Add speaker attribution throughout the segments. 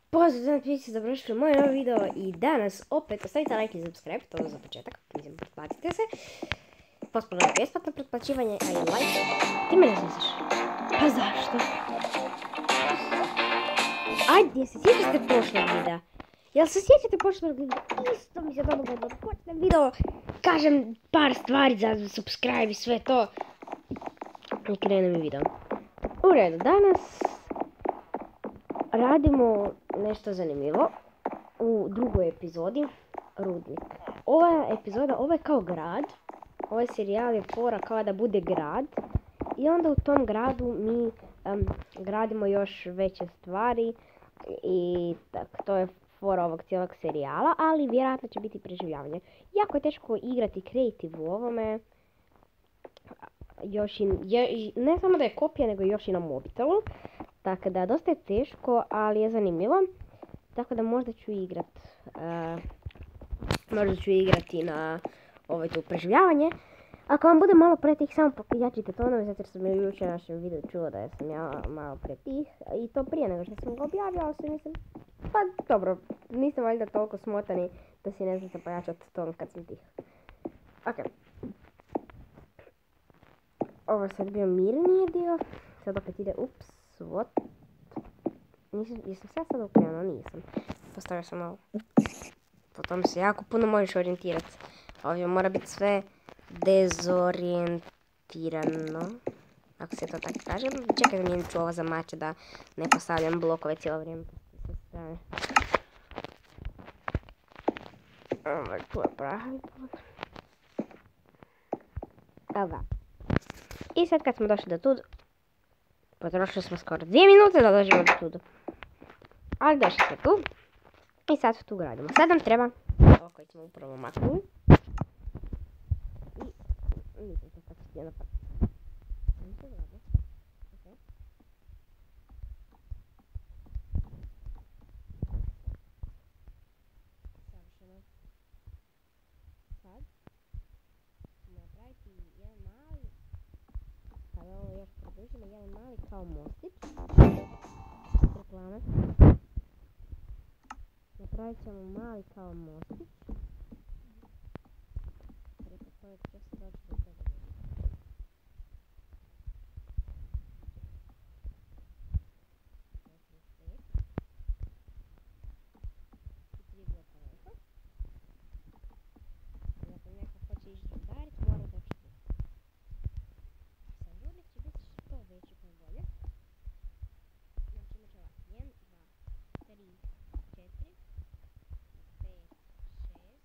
Speaker 1: Pozdrav, svi ste dobrodošli u moj novi video i danas opet ostavite like i subscribe, to za početak, mislim, pretplatite se. Potpuno je besplatno pretplaćivanje, a i like. Ti me ne znaš. Pa zašto? Ajde, se sjećate prošlog videa? Jel se sjećate prošlog videa? Isto mi se domoga da počnem video, kažem par stvari za subscribe i sve to. I krenem i video. U redu, danas radimo nešto zanimljivo u drugoj epizodi, Rudnik. Ova epizoda, ovo je kao grad, ovaj serijal je fora kao da bude grad i onda u tom gradu mi gradimo još veće stvari i tak, to je fora ovog cijelog serijala, ali vjerojatno će biti preživljavanje. Jako je teško igrati creative u ovome, još ne samo da je kopija, nego još i na mobitelu. Tako da, dosta je teško, ali je zanimljivo. Tako da možda ću igrati na ovaj tu preživljavanje. Ako vam bude malo pretih, samo pojačite tonove, zato jer sam je jučer u našem videu čuo da sam ja malo pretih. I to prije nego što sam ga objavio, ali se mislim, pa dobro, nisam valjda toliko smotani da si ne znate pojačati ton kad sam tih. Ok. Ovo je sad bio mirniji dio, sad opet ide ups. What? Jesam sad okrenuo? Nisam. Postavio sam ovo. Potom se jako puno možeš orijentirati. Ovdje mora biti sve dezorijentirano. Ako se to tako kažem. Čekaj da mijenit ću ovo za mače da ne postavljam blokove cijelo vrijeme. Ovo je tu je pravi put. Evo ga. I sad kad smo došli do tu, potrošili smo skoro 2 minute da dođemo do tuda. Ali došli smo tu. I sad tu gradimo. Sad nam treba ovo koji smo upravo maknuli. I nisam se sad htio napraviti. Savršeno. Sad ćemo napraviti jedan mali, kada ovo još produžimo, jedan mali kao mostić. Reklame. Napravit ćemo mali kao mostić. To je just doći do toga. I 3 bloka veliko. I ako neko hoće ići udarit, mora doći tu. Sad rudnik će biti što veći pa bolje. Znači imat će ovako 1, 2, 3, 4, 5, 6.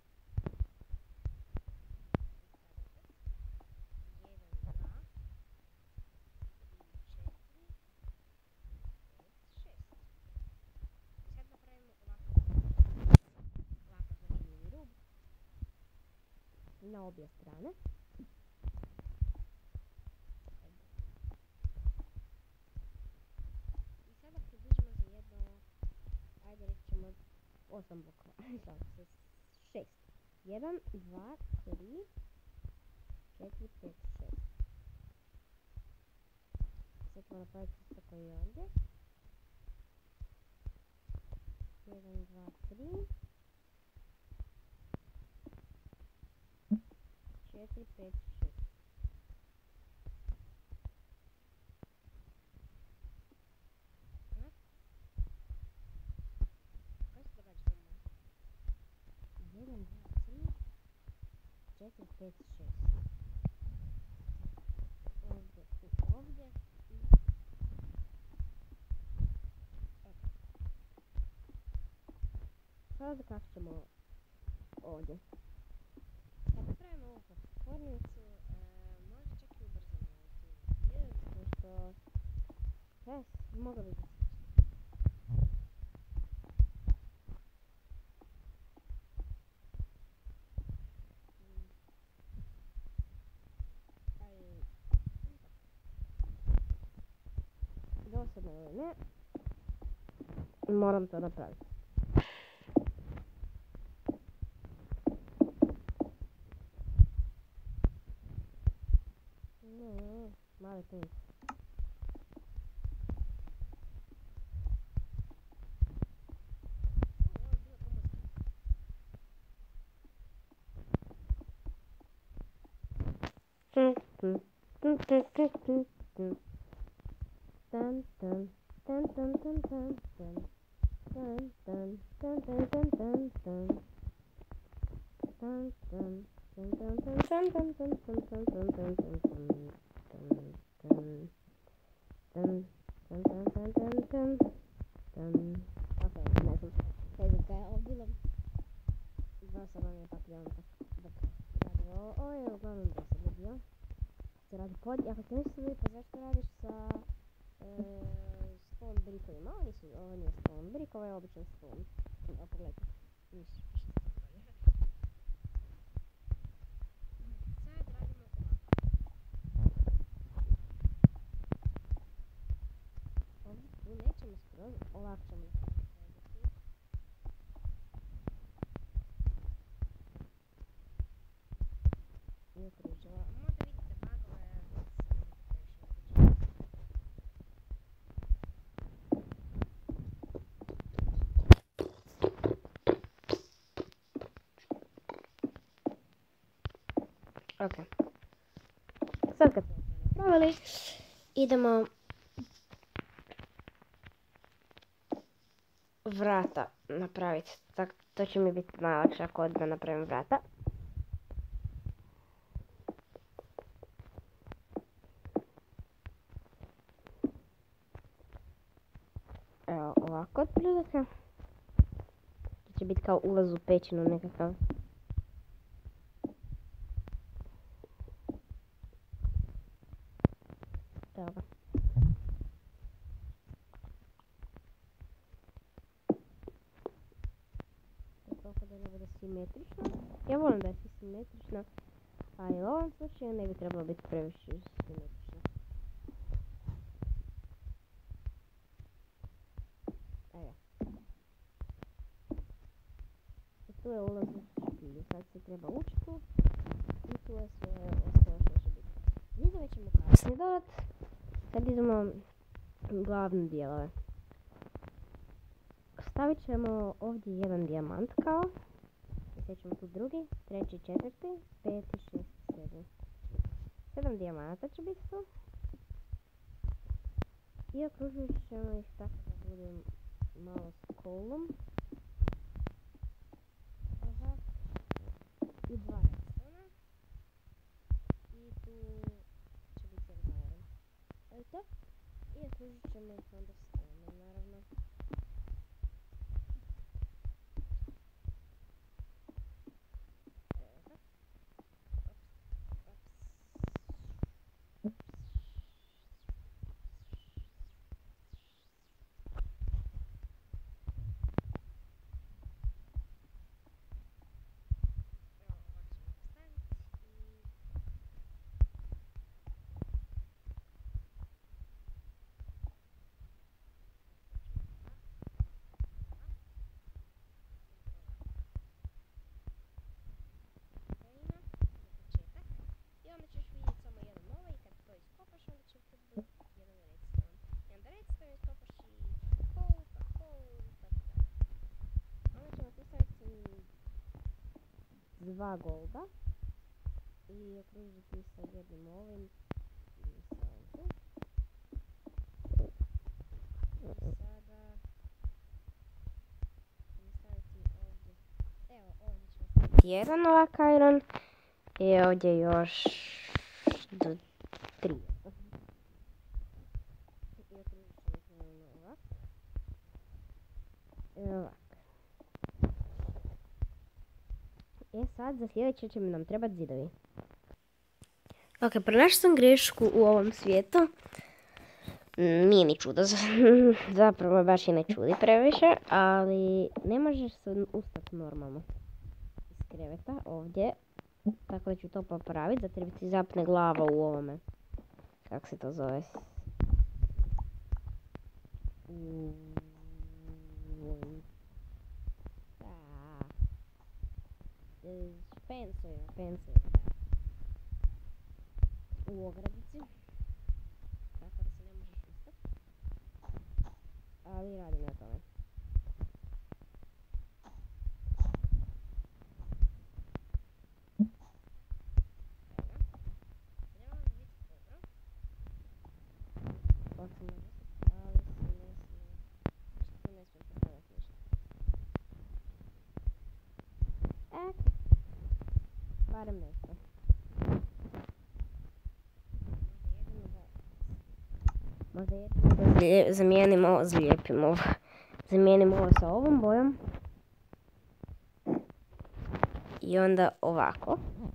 Speaker 1: Na obje strane. I sada približimo za jedno, ajde reći ćemo 8 blokova, 6. 1, 2, 3, 4, 5, 6. Sad ćemo napraviti isto koji je ovdje. 1, 2, 3. 4, 5, 6. Kaj se događa tamo? 1, 2, 3, 4, 5, 6. Ovdje i ovdje. Sada kako ćemo ovdje? Kad napravimo ovu platformicu, možda čak i ubrzamo ovu cijelu video, zato što mogla bi biti slično. Dosadno ili ne, moram to napraviti. Mali princ. Ako te nisu lijepo, zašto radiš sa stone brickovima? Ovo nije stone brick, ovo je običan stone. Evo pogledajte, ništa bolje. Sad radimo ovako. Ovdje tu nećemo skroz, ovako ćemo srediti. I okružila. Možda vidite bagove, ok. Sad kad smo napravili, idemo vrata napraviti. Tak, to će mi biti najlakše ako odmah napravim vrata. Evo ovako otprilike. To će biti kao ulaz u pećinu nekakav. Evo ga. Toliko da ne bude simetrično. Ja volim da je simetrično, ali u ovom slučaju ne bi trebalo biti previše simetrično. Evo. I tu je ulaz u špilju. Sad se treba ući tu. I tu je sve ostalo što će biti. Zidove ćemo kasnije dodat. Sad idemo glavne dijelove. Stavit ćemo ovdje jedan dijamant kao. I ćemo tu drugi, treći, četvrti, peti, šesti, sedmi. 7 dijamanata će biti tu. I okružit ćemo ih tako da bude malo s kolom. I 2 redstona. I tu će biti jedan iron. Evo to. I okružit ćemo ih onda s stonom, naravno. Dva golda i okružiti sa jednim ovim i sa ovim. Sada ćemo staviti ovdje, evo ovdje ćemo staviti jedan ovak iron i ovdje još do 3. I okružit ćemo ovak. Ovak. Sad za sljedeće će nam trebati zidovi. Ok, pronašla sam grešku u ovom svijetu. Nije ni čudo, zapravo baš i ne čudi previše, ali ne možeš se ustati normalno iz kreveta ovdje. Tako da ću to popraviti, zato bi ti zapne glava u ovome. Kako se to zove? Pensuje, da. U ogradici. Tako da se ne možeš ustati. Ali radim na tome. barem nešto. Možda jedino da zamijenimo, zlijepimo. Zamijenimo ovo sa ovom bojom. I onda ovako.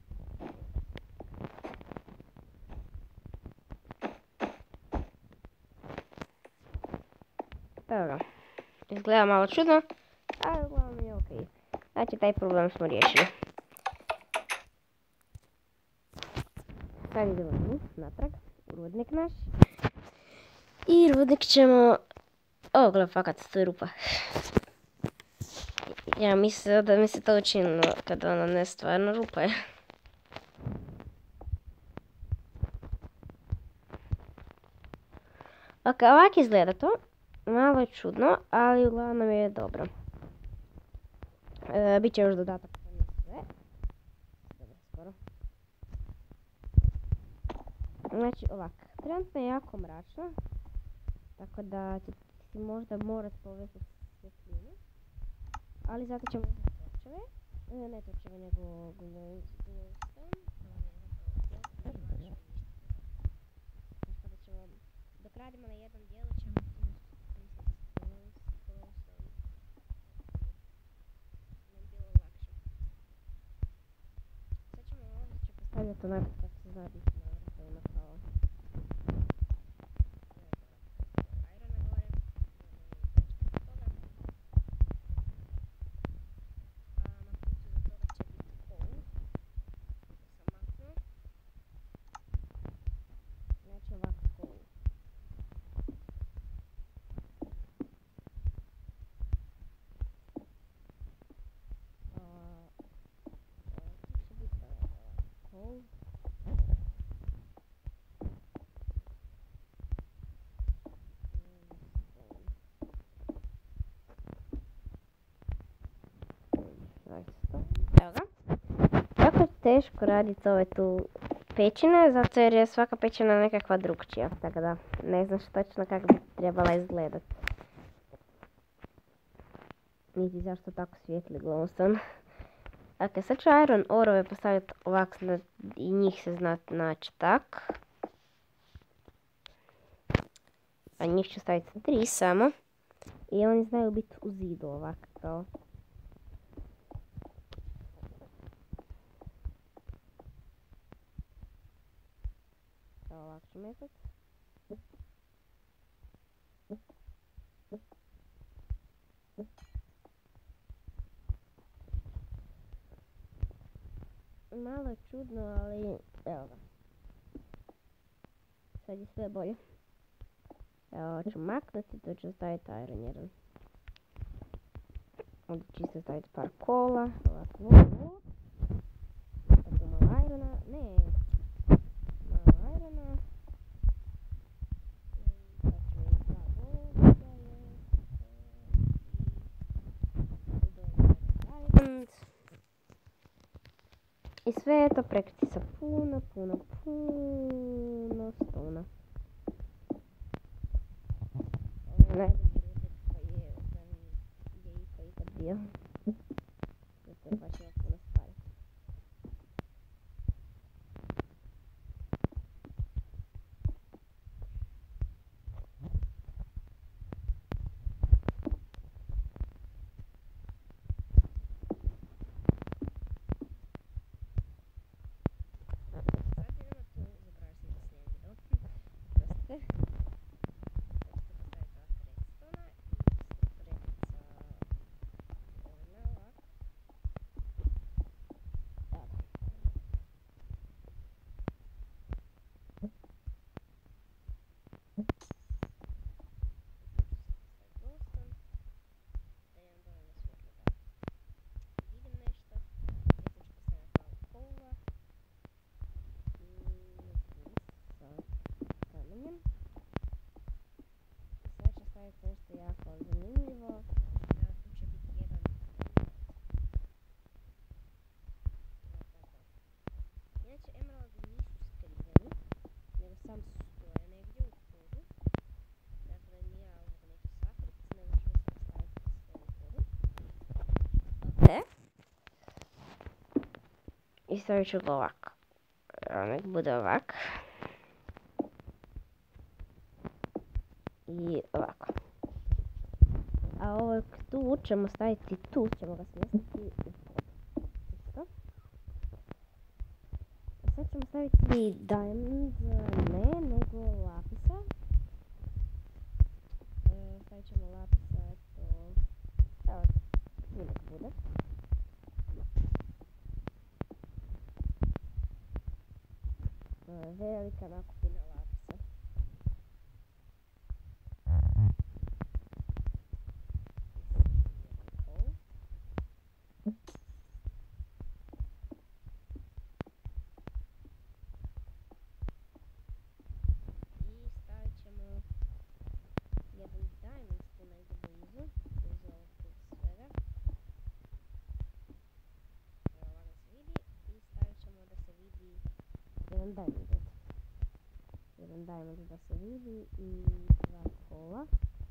Speaker 1: Evo ga. Izgleda malo čudno, ali uglavnom je okej. Znači, taj problem smo riješili. Sad idemo natrag, u rudnik naš. I rudnik ćemo... O, gledaj, fakat, to je rupa. Ja mislim da mi se to učinilo kada ona ne stvarno rupa je. Ok, ovak izgleda to. Malo je čudno, ali uglavnom je dobro. Biće još dodatak. Sve. Dobro, skoro. Znači ovak, trenutno je jako mračno. Tako da će si možda morati povezati svjetljinu. Ali zato ćemo uzeti torčeve. Ne torčeve, nego glowstone. Tako da ćemo, dok radimo na jednom dijelu ćemo stavljati onako kako se zna biti na vrtovima kao irona gore. A na putu za toga će biti coal. To sam maknuo. Znači ovako coal. To će biti coal. Evo ga. Jako je teško raditi ove tu pećine, zato jer je svaka pećina nekakva drugčija, tako da ne znaš točno kako bi trebala izgledat. Niti zašto tako svijetli glowstone. Dakle, sad ću iron orove postaviti ovak i njih se znati naći tak. A njih ću staviti 3 samo. I oni znaju biti u zidu ovak kao. Ovak ću metati. Malo je čudno, ali evo ga. Sad je sve bolje. Evo ću maknuti, to ću staviti iron 1. Ovdje ću isto staviti par kola. Ovako. Tako malo irona. Ne. Malo irona. I sve je to prekriti sa puno stona. Ovo je najbolji rudnik koji je gdje je iko ikad bio. Zato je baš ima puno stvari. Nešto jako zanimljivo. Tu će biti jedan. Inače, emeraldi nisu skriveni, nego sam stoje negdje u podu. Dakle, nije ovdje neće sakriti, nego ću se staviti sve u podu. Ok. I stavit ću ga ovako. Nek bude ovako. I ovako. A ovo tu ćemo staviti, tu ćemo ga smjestiti u pod. Isto. A sad ćemo staviti diamond, ne, nego lapisa. Stavit ćemo lapisa, eto, evo, tu nek bude. Velika nakupina lapisa. I stavit ćemo jedan diamond tu negdje blizu ovog svega. Evo ovako se vidi i stavit ćemo da se vidi jedan diamond. Jedan diamond da se vidi i dva kola.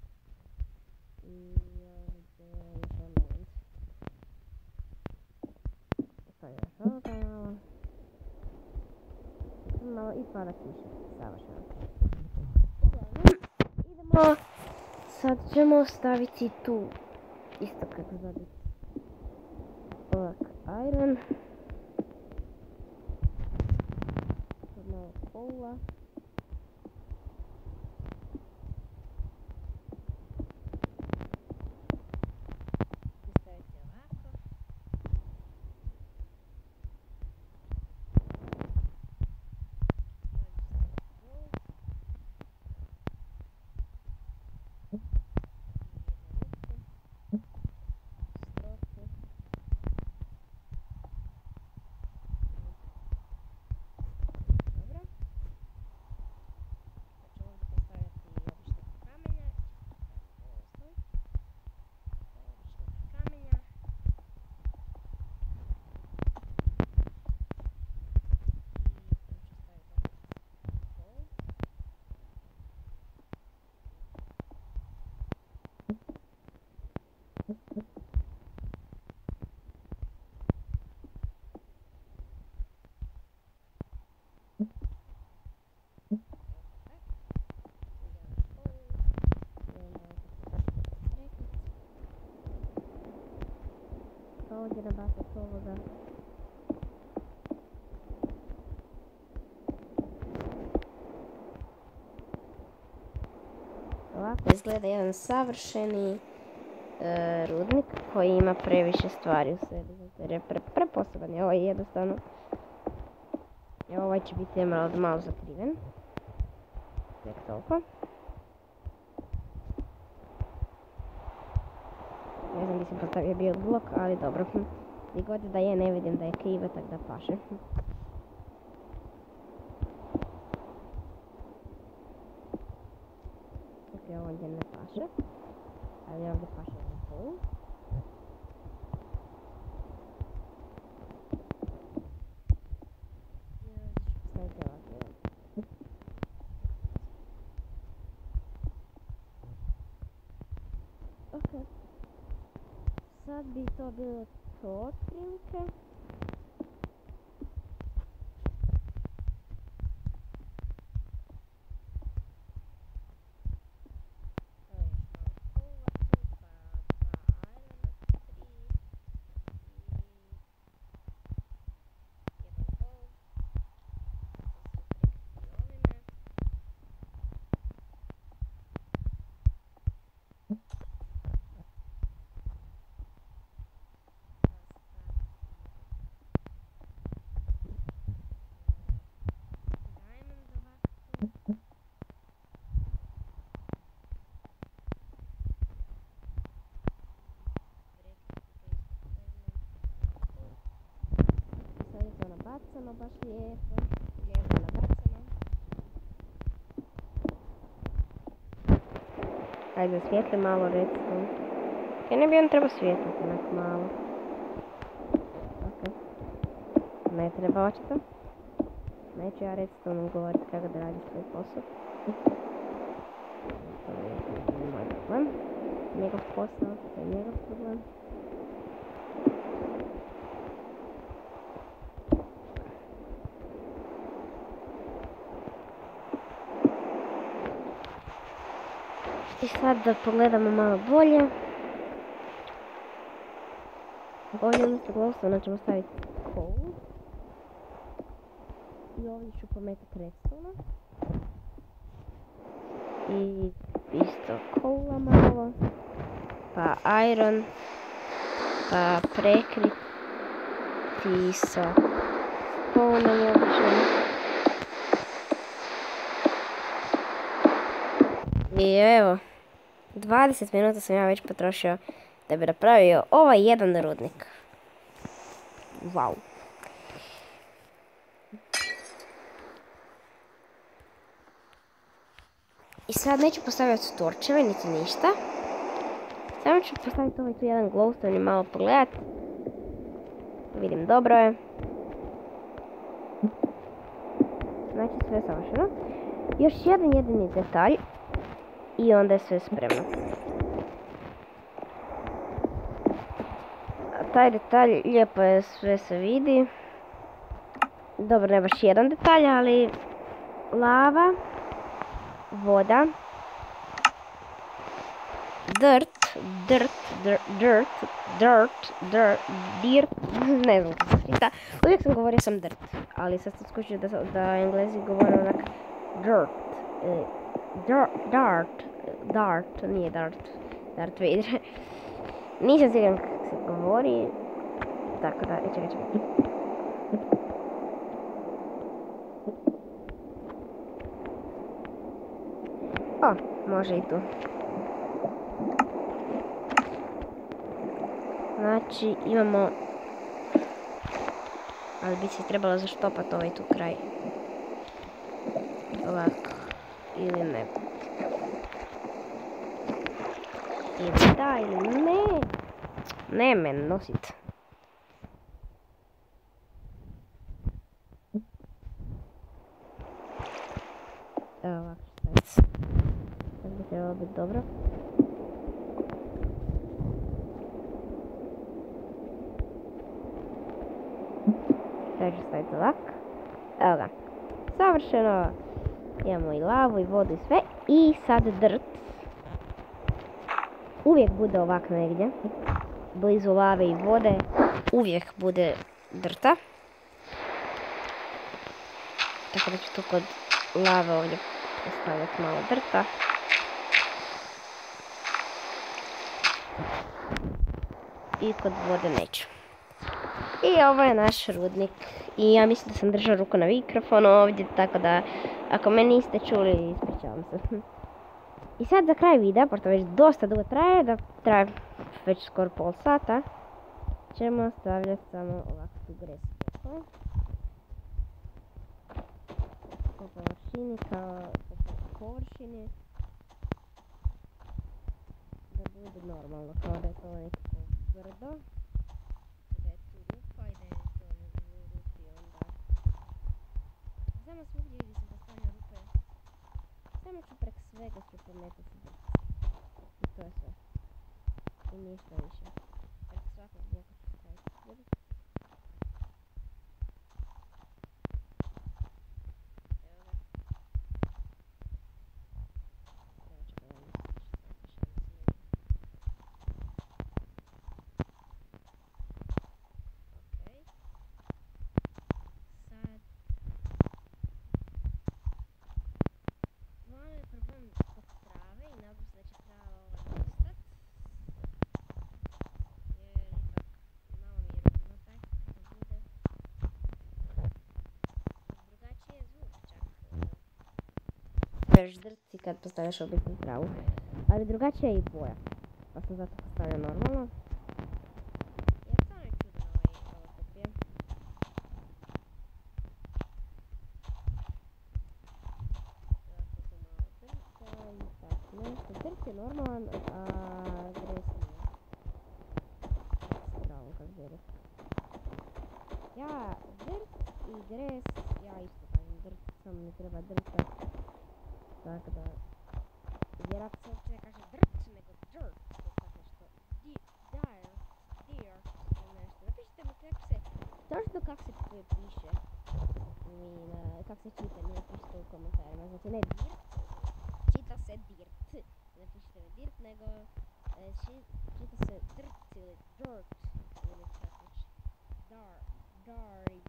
Speaker 1: I ovdje još jedan diamond. To je još ovoga malo. Malo i pada kiša, savršeno. Uglavnom, idemo, sad ćemo staviti tu, isto kako zadnji. Ovak iron. Malo kola. Ovdje nabacati ovoga. Ovako izgleda jedan savršeni rudnik koji ima previše stvari u sebi. Jer je preposeban. Ovo je jednostavno. Evo ovaj će biti emerald malo zakriven. Nek toliko. Ne znam gdje sam postavio bio blok, ali dobro. I god da je, ne vidim da je krivo, tako da paše. Ok, ovdje ne paše. Ali ovdje paše na polu. Stavite ovdje. Ok. Sad bi to bilo to otprilike. Bacamo baš lijepo, lijepo nabacamo. Ajde, svijetli malo redstone. Kaj ne bi on trebao svijetliti onak malo. Ok. Ne treba očito. Neću ja redstone govoriti kako da radi svoj posao. To je moj problem. Njegov posao, to je njegov problem. I sad da pogledamo malo bolje. Ovdje umjesto glowstone ćemo staviti coal. I ovdje ću pometati redstone. I isto coala malo. Pa iron. Pa prekriti sa stoneom običnim. I evo, 20 minuta sam ja već potrošio da bi napravio ovaj jedan rudnik. Wow. I sad neću postavljati torčeve, niti ništa. Samo ću postaviti ovaj tu jedan glowstone i malo pogledat. Vidim, dobro je. Znači sve je savršeno. Još jedan jedini detalj. I onda je sve spremno. A taj detalj, lijepo je, sve se vidi. Dobro, ne baš jedan detalj, ali lava, voda, dirt, ne znam kako se čita. Uvijek sam govorio sam dirt, ali sad sam skušao da Englezi govore onak dirt. Dart, nije Darth Vader. Nisam siguran kako se govori. Tako da, čekaj. O, može i tu. Znači, imamo... Ali bi se trebalo zaštopati ovaj tu kraj. Ovako. Ili ne. Ili da, ili ne. Ne me nosit. Evo ovako staviti. Sad bi trebalo biti dobro. Sad ću staviti ovako. Evo ga. Savršeno. Imamo i lavu i vodu i sve. I sad dirt. Uvijek bude ovako negdje. Blizu lave i vode. Uvijek bude drta. Tako da ću tu kod lave ovdje postaviti malo drta. I kod vode neću. I ovo je naš rudnik. I ja mislim da sam držala ruku na mikrofonu ovdje, tako da ako me niste čuli, ispričavam se. I sad za kraj videa, pošto već dosta dugo traje, da traje već skoro pol sata, ćemo stavljati samo ovakvu gresku. Po površini, kao po površini. Da bude normalno, kao da je to nekako tvrdo. Da je tu rupa i da je to u rupi onda. Samo svugdje gdje sam postavljala rupe. Samo ću prek svega ću pometati drta. I to je sve. I ništa više. Prek svakog bloka ću staviti drta. Evo ga. Evo čekaj da mislim što se šalim se. Okej. Sad malo je problem kod trave i nadam se da će trava ova dostat. Jer ipak malo mi je rudno tako da bude. Drugačiji je zvuk čak. Još drci kad postavljaš običnu travu. Ali drugačija je i boja. Pa sam zato postavio normalno. Jer stvarno je čudan ovo kopije. Dirt je normalan, a gres nije. Stravo kak gres. Ja, dirt i gres, ja isto kažem dirt, samo ne treba drta. Tako da, jer ako se uopće ne kaže dirt, nego dirt, to je tako nešto. Dirt, nešto. Napišite mi kako se, točno kako se piše. Kako se čita, mi napišite u komentarima. Znači ne dirt, čita se dirt. Ne pišite dirt, nego čita se dirt ili dirt ili kako će. Dirt,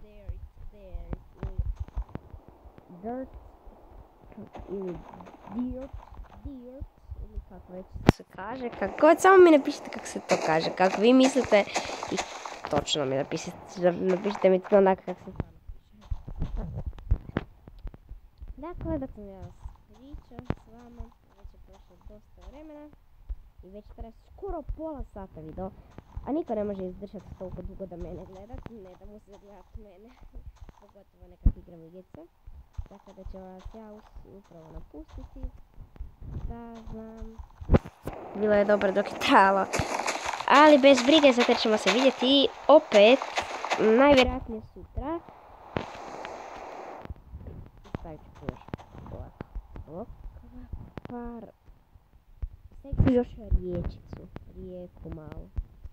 Speaker 1: dirt ili dirt ili kako već se kaže. Kako god, samo mi napišite kako se to kaže, kako vi mislite i točno mi napišite mi to onako kako se to napiše. Dakle, dok sam ja pričam s vama, već je prošlo dosta vremena i već traje skoro pola sata video, a niko ne može izdržati toliko dugo da mene gledat, ne da mu se gledat mene, pogotovo nekak igram igrice, tako da ću vas ja upravo napustiti, da znam, bilo je dobro dok je trajalo, ali bez brige, zato ćemo se vidjeti opet, najvjerojatnije sutra. Stavit ću još ovako, par, stavit ću još riječicu, rijeku malu.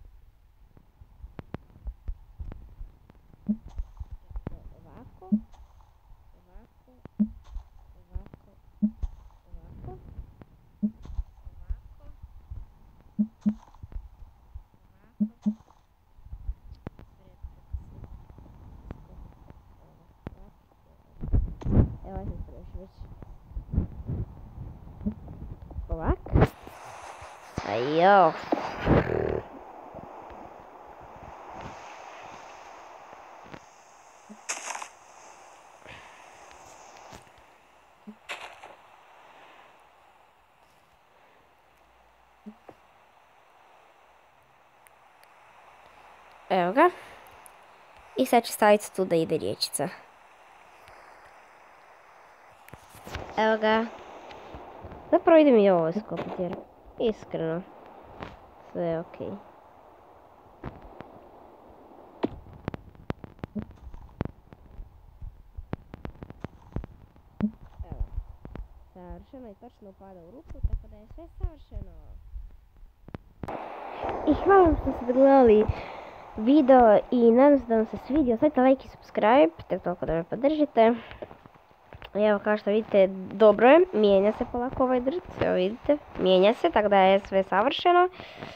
Speaker 1: Ovako, ovako, ovako, ovako, ovako, evo ja sam još već ovak. Ajo. Evo ga. I sad ću staviti tu da ide riječica. Evo ga. Zapravo idem i ovo skopiti jer iskreno sve je okej. Evo. Savršeno i točno upada u ruku, tako da je sve savršeno. I hvala vam što ste gledali video i nadam se da vam se svidio. Stavite like i subscribe, tek toliko da me podržite. Evo kao što vidite, dobro je, mijenja se polako ovaj drt, evo vidite, mijenja se, tako da je sve savršeno.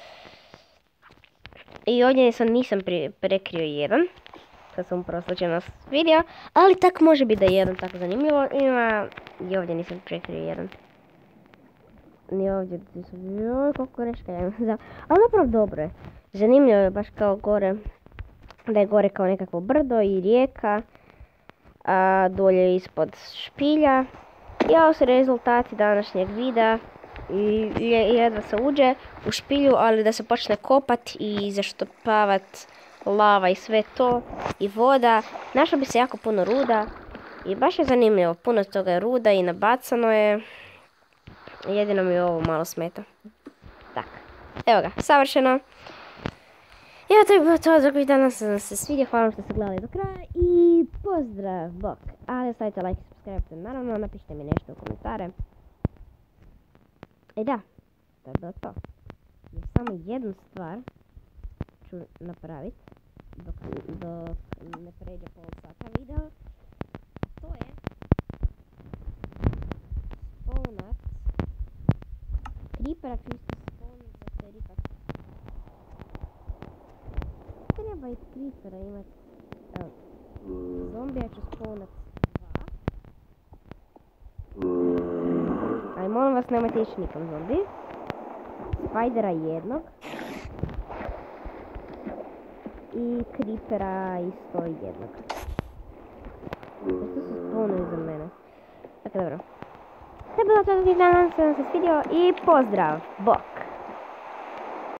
Speaker 1: I ovdje nisam prekrio jedan, to sam upravo slučajno vidio, ali tako može biti da je jedan tako zanimljivo, ima i ovdje nisam prekrio jedan. Ni ovdje, joj koliko greška ja imam, ali napravo dobro je, zanimljivo je baš kao gore, da je gore kao nekakvo brdo i rijeka. A dolje ispod špilja. I ovo su rezultati današnjeg videa. I jedva se uđe u špilju, ali da se počne kopat i zaštopavat lava i sve to. I voda. Našlo bi se jako puno ruda. I baš je zanimljivo. Puno toga je ruda i nabacano je. Jedino mi ovo malo smeta. Tak. Evo ga. Savršeno. Evo to je bilo to, dok vidite danas sam se svidio, hvala vam što ste gledali do kraja i pozdrav, bok! Ali ostavite like i subscribe, naravno napišite mi nešto u komentare. I da, to je bilo to. Još samo jednu stvar ću napraviti dok ne pređe pol sata video. To je spawnat creepera ću isto spawnat za te ripat. Treba i creepera imati. Evo, zombija ću spawnat 2. Ali molim vas nemojte ići nikom zombi. Spidera jednog. I creepera isto jednog. Što su spawnuju za mene. Dakle, dobro. To je bilo to da vam se svidio i pozdrav! Bok!